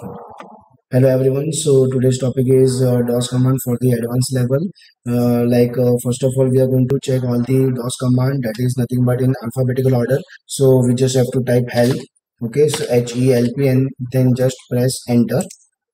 Hello everyone. So today's topic is DOS command for the advanced level. First of all, we are going to check all the DOS command, that is nothing but in alphabetical order. So we just have to type help. Okay, so HELP and then just press enter.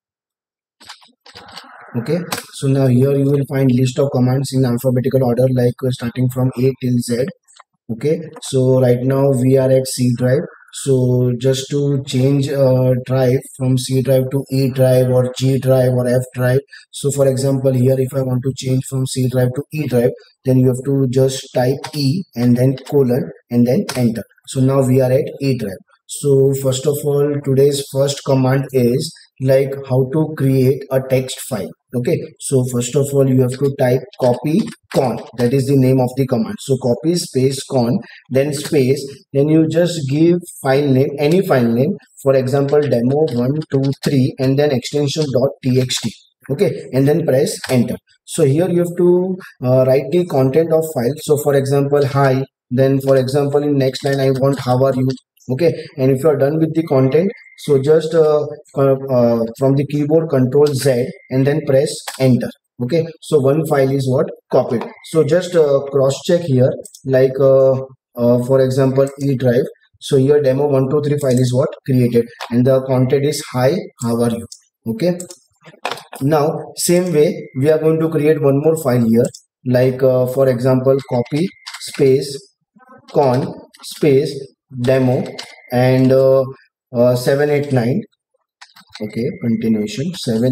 Okay, so now here you will find list of commands in alphabetical order, starting from A till Z. Okay, so right now we are at C drive. So just to change drive from C drive to E drive or G drive or F drive. So for example, here if I want to change from C drive to E drive, then you have to just type E and then colon and then enter. So now we are at E drive. So first of all, today's first command is like how to create a text file. Okay, so first of all, you have to type copy con, that is the name of the command. So copy space con, then space, then you just give file name, any file name, for example demo123 and then extension .txt. Okay, and then press enter. So here you have to write the content of file. So for example hi, then for example in next line I want how are you. Okay, and if you are done with the content, so just from the keyboard control Z and then press enter. Okay, so one file is what copied. So just cross check here, for example E drive. So here demo123 file is what created and the content is hi how are you. Okay, now same way we are going to create one more file here, for example copy space con space demo and 789. Okay, continuation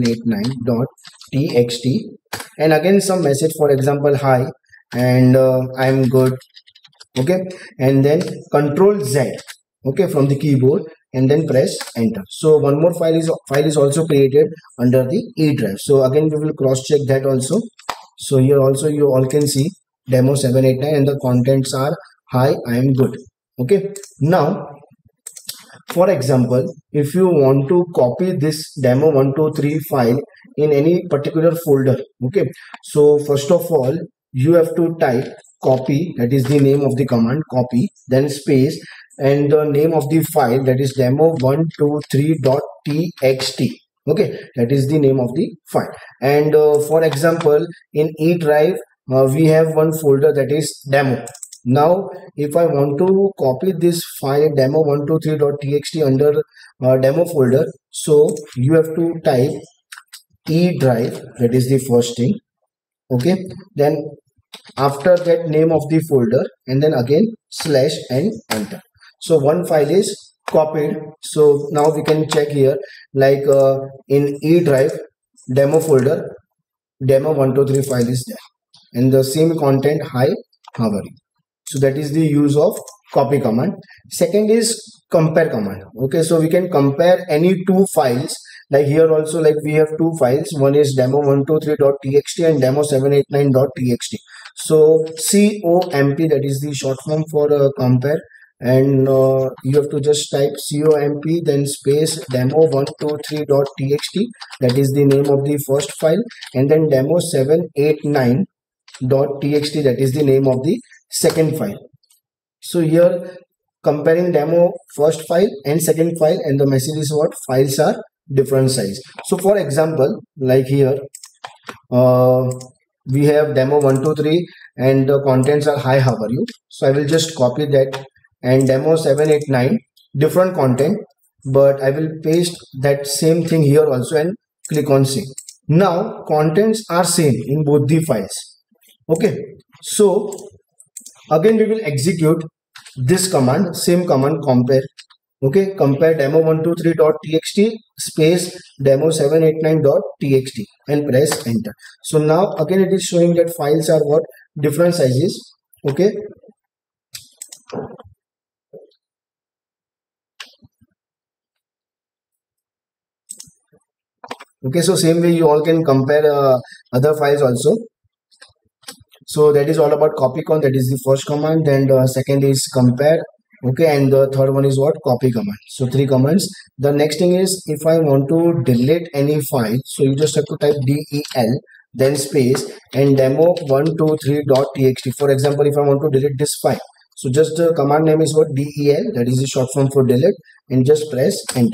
789.txt and again some message, for example hi and I'm good. Okay, and then control Z, okay, from the keyboard and then press enter. So one more file is also created under the E drive. So again we will cross check that also. So here also you all can see demo 789 and the contents are hi I am good. Okay, now for example if you want to copy this demo123 file in any particular folder, okay, so first of all you have to type copy, that is the name of the command, copy, then space and the name of the file, that is demo123.txt. okay, that is the name of the file. And for example in E drive we have one folder that is demo. Now if I want to copy this file demo123.txt under demo folder, so you have to type E drive, that is the first thing. Okay, then after that name of the folder and then again slash and enter. So one file is copied. So now we can check here, in E drive demo folder demo123 file is there and the same content hi how are you. So that is the use of copy command. Second is compare command. Okay, so we can compare any two files. Like here also, like we have two files. One is demo123.txt and demo789.txt. So COMP, that is the short form for compare. And you have to just type COMP then space demo123.txt, that is the name of the first file, and then demo789.txt, that is the name of the second file. So here comparing demo first file and second file, and the message is what files are different size. So for example, like here we have demo123 and the contents are hi how are you. So I will just copy that, and demo789 different content, but I will paste that same thing here also and click on save. Now contents are same in both the files. Okay, so again we will execute this command, same command compare. Okay, compare demo123.txt space demo789.txt and press enter. So now again it is showing that files are what different sizes. Okay, okay, so same way you all can compare other files also. So that is all about copycon, that is the first command. Then the second is compare. Okay, and the third one is what copy command. So three commands. The next thing is if I want to delete any file, so you just have to type del then space and demo123.txt. For example, if I want to delete this file, so just the command name is what del, that is the short form for delete, and just press enter.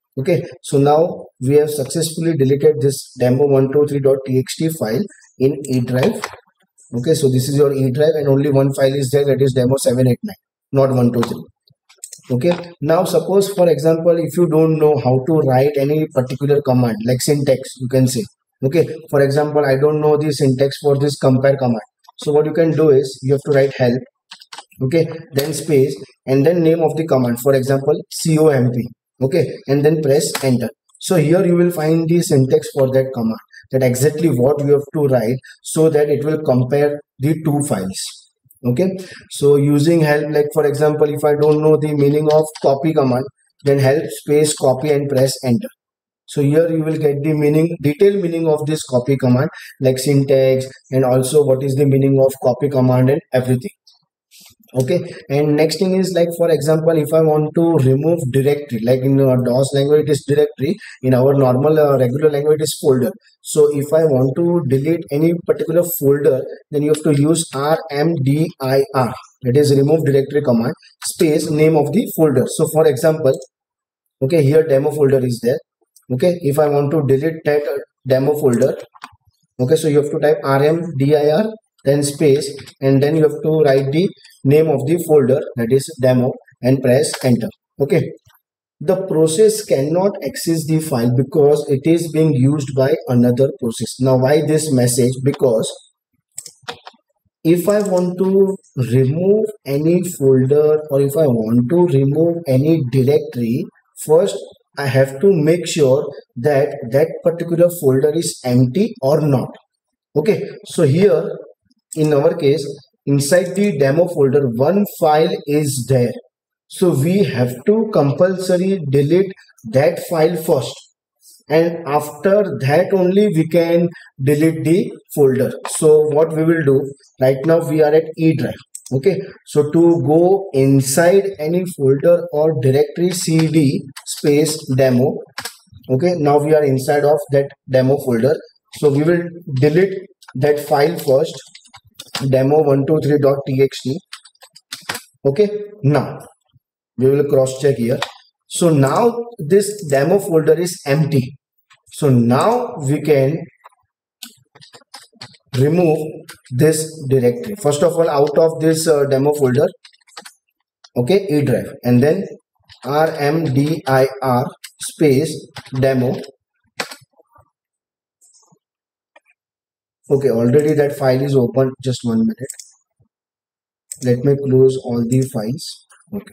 Okay, so now we have successfully deleted this demo123.txt file in E drive. Okay, so this is your E drive and only one file is there, that is demo789, not 123. Okay, now suppose for example if you don't know how to write any particular command like syntax, you can say, okay, for example I don't know the syntax for this compare command. So what you can do is you have to write help, okay, then space and then name of the command, for example comp, okay, and then press enter. So here you will find the syntax for that command, that exactly what you have to write so that it will compare the two files. Okay, so using help, like for example if I don't know the meaning of copy command, then help space copy and press enter. So here you will get the meaning, detailed meaning of this copy command, like syntax and also what is the meaning of copy command and everything. Okay, and next thing is like for example if I want to remove directory, like in DOS language it is directory, in our normal regular language it is folder. So if I want to delete any particular folder, then you have to use rmdir, that is remove directory command, space name of the folder. So for example, okay, here demo folder is there. Okay, if I want to delete that demo folder, okay, so you have to type rmdir then space and then you have to write the name of the folder, that is demo, and press enter. Okay, the process cannot access the file because it is being used by another process. Now why this message? Because if I want to remove any folder or if I want to remove any directory, first I have to make sure that that particular folder is empty or not. Okay, so here in our case inside the demo folder one file is there, so we have to compulsory delete that file first, and after that only we can delete the folder. So what we will do, right now we are at E drive. Okay, so to go inside any folder or directory, cd space demo. Okay, now we are inside of that demo folder, so we will delete that file first, demo123.txt. okay, now we will cross check here. So now this demo folder is empty, so now we can remove this directory. First of all, out of this demo folder, okay, E drive, and then rmdir space demo. Okay, already that file is open. Just 1 minute. Let me close all the files. Okay.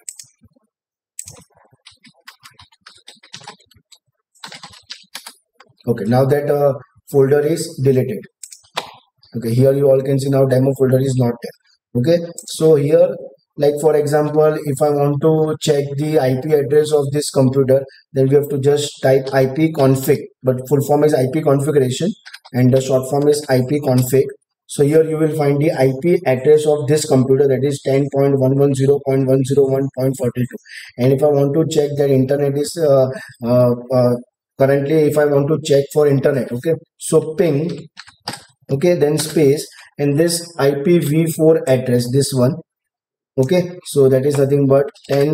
Okay, now that folder is deleted. Okay, here you all can see now demo folder is not there. Okay, so here, like for example, if I want to check the IP address of this computer, then we have to just type ipconfig, but full form is IP configuration and the short form is ipconfig. So here you will find the IP address of this computer, that is 10.110.101.42. And if I want to check that internet is currently, if I want to check for internet, okay, so ping, okay, then space and this IPv4 address, this one. Okay, so that is nothing but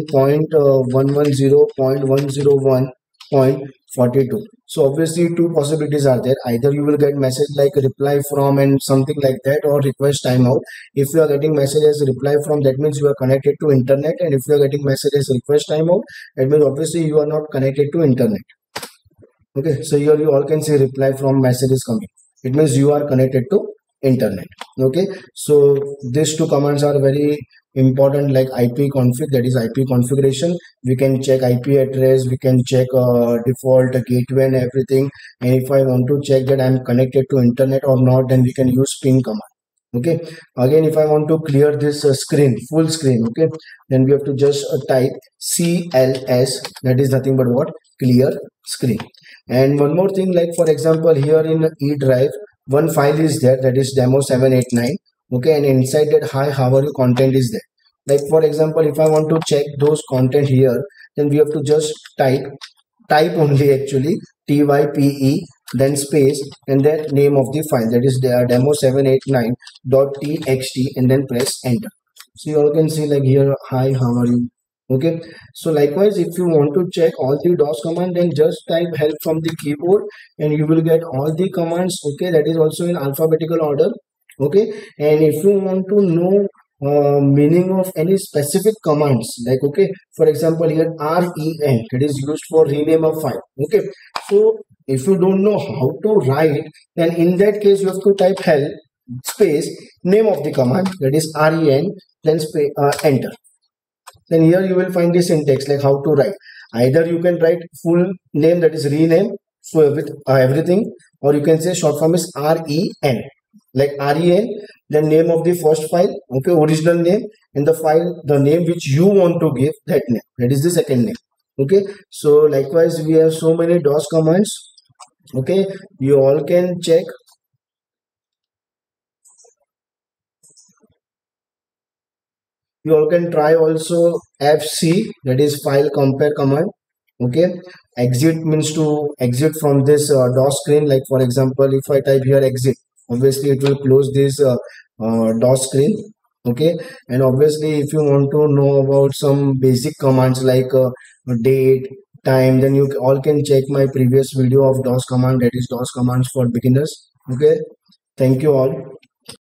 10.110.101.42. So obviously two possibilities are there. Either you will get message like reply from and something like that, or request timeout. If you are getting message as reply from, that means you are connected to internet, and if you are getting message as request timeout, that means obviously you are not connected to internet. Okay, so here you all can see reply from message is coming. It means you are connected to internet. Okay, so these two commands are very important, like ipconfig, that is IP configuration. We can check IP address, we can check default gateway and everything. And if I want to check that I'm connected to internet or not, then we can use ping command. Okay, again if I want to clear this screen, full screen, okay, then we have to just type CLS, that is nothing but what, clear screen. And one more thing, like for example here in E drive one file is there, that is demo789. Okay, and inside that hi how are you content is there. Like for example if I want to check those content here, then we have to just type only actually type then space and then name of the file, that is demo789.txt, and then press enter. So you all can see like here hi how are you. Okay, so likewise, if you want to check all the DOS command, then just type help from the keyboard and you will get all the commands. Okay, that is also in alphabetical order. Okay, and if you want to know meaning of any specific commands, like, okay, for example, here REN, that is used for rename a file. Okay, so if you don't know how to write, then in that case you have to type help space name of the command, that is REN, then enter. Then here you will find the syntax, like how to write. Either you can write full name, that is rename, so with everything, or you can say short form is REN, like REN, then name of the first file, okay, original name, and the file, the name which you want to give that name, that is the second name. Okay, so likewise we have so many DOS commands. Okay, you all can check. You all can try also FC, that is file compare command. Okay, exit means to exit from this DOS screen. Like for example, if I type here exit, obviously it will close this DOS screen. Okay, and obviously if you want to know about some basic commands like date, time, then you all can check my previous video of DOS command, that is DOS commands for beginners. Okay, thank you all.